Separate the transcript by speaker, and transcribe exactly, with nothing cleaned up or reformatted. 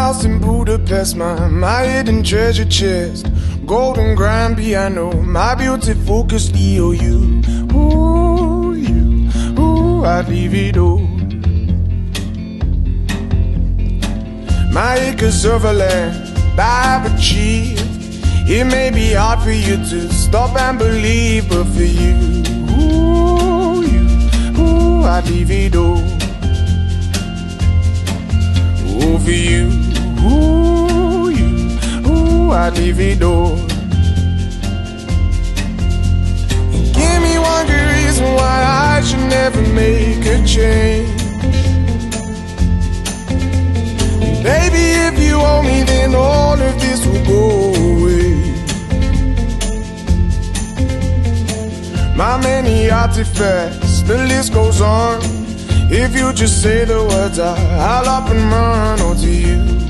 Speaker 1: house in Budapest, my, my hidden treasure chest, golden grand piano, my beautiful Castillo. You, ooh, you, ooh, I'd leave it all. My acres of land I've achieved. It may be hard for you to stop and believe, but for you, ooh, you, ooh, I'd leave it all. Ooh, for you, ooh, you, ooh, I'd leave it all. Give me one good reason why I should never make a change. Baby, if you owe me, then all of this will go away. My many artifacts, the list goes on. If you just say the words, I, I'll up and run. Oh, to you,